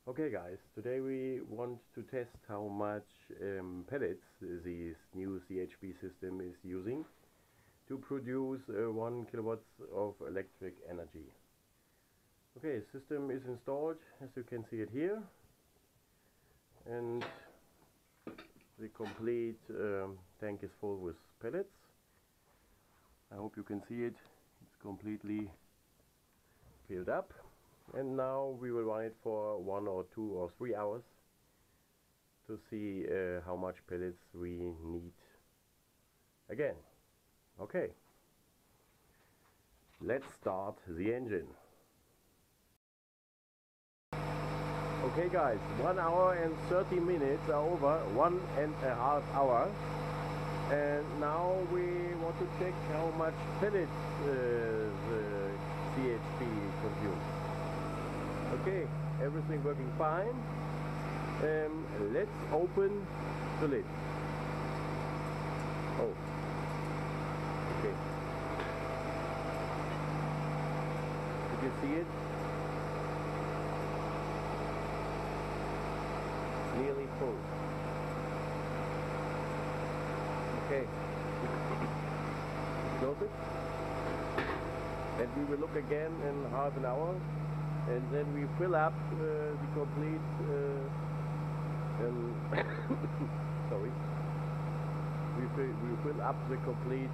Okay guys, today we want to test how much pellets this new CHP system is using to produce 1 kilowatts of electric energy. Okay, system is installed, as you can see it here, and the complete tank is full with pellets. I hope you can see it. It's completely filled up. And now we will run it for 1 or 2 or 3 hours to see how much pellets we need again. Okay, let's start the engine. Okay guys, 1 hour and 30 minutes are over, 1.5 hours, and now we want to check how much pellets the CHP consumes. Okay, everything working fine. Let's open the lid. Oh, okay. Did you see it? Nearly full. Okay. Close it. And we will look again in half an hour. And then we fill up the complete sorry, we fill up the complete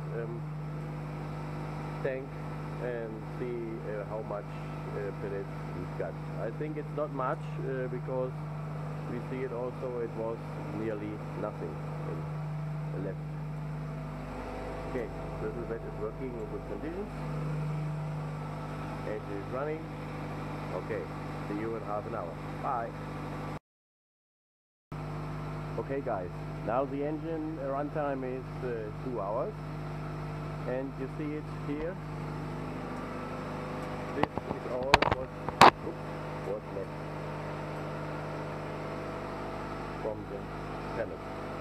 tank and see how much pellets we've got. I think it's not much because we see it also, it was nearly nothing left. Okay, little bit is working in good conditions. Engine is running. Okay, see you in half an hour. Bye. Okay guys, now the engine runtime is 2 hours, and you see it here. This is all what's left from the pellet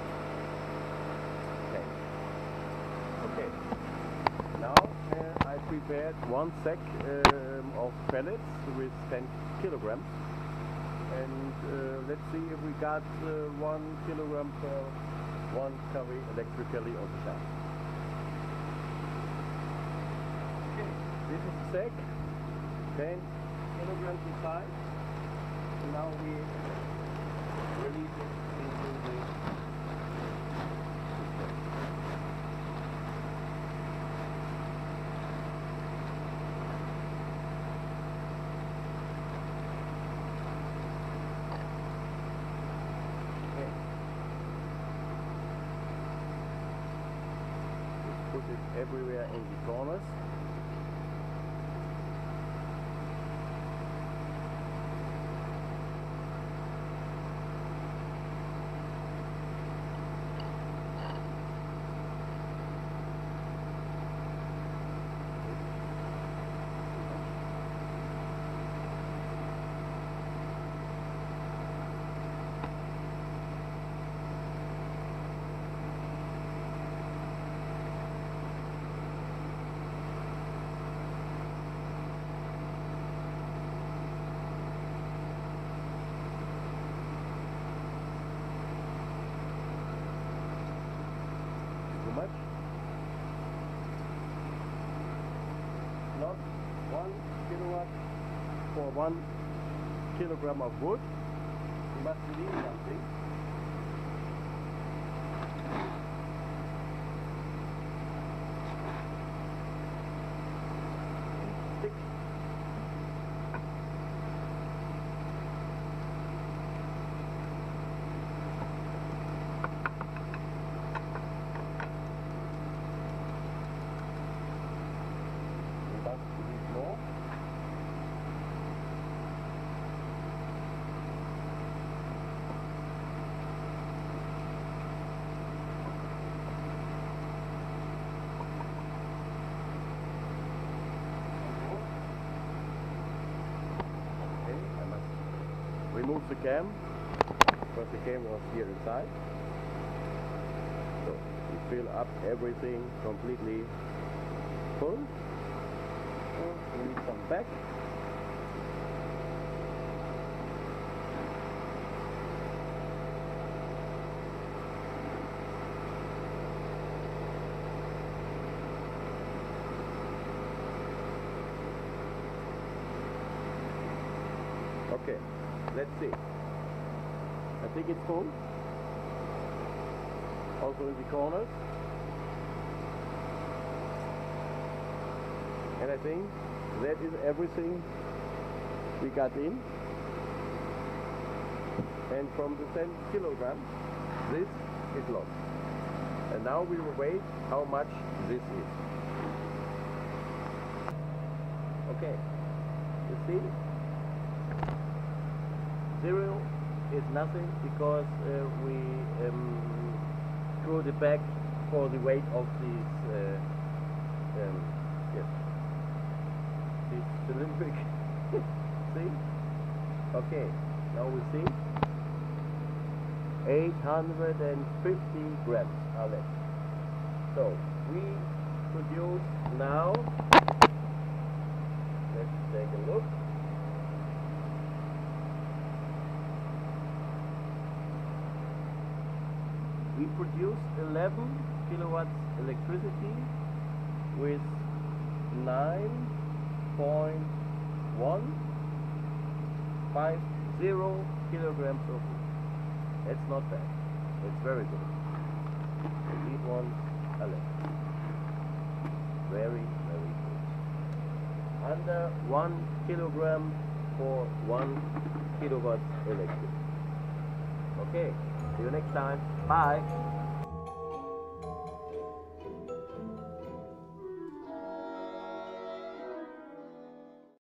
tank. Okay, now I prepared 1 sack of pellets with 10 kilograms, and let's see if we got 1 kilogram per 1 carry electrically on the shaft. Okay, this is the sack, 10 kilograms inside, and now we release it into the system. Put it everywhere in the corners. Much. Not 1 kilowatt for 1 kilogram of wood. You must leave something. Stick. Remove the cam, because the cam was here inside. So we fill up everything completely full. So we need some back. Okay, let's see. I think it's full. Also in the corners. And I think that is everything we got in. And from the 10 kilograms, this is lost. And now we will wait how much this is. Okay, you see? 0 is nothing because we threw it back for the weight of these, yes, this cylindric. See? Okay, now we see 850 grams are left. So we produce now, let's take a look. We produce 11 kilowatts electricity with 9.150 kilograms of wood. That's not bad. It's very good. And these ones are left. Very, very good. Under 1 kilogram for 1 kilowatt electricity. Okay, see you next time. Bye.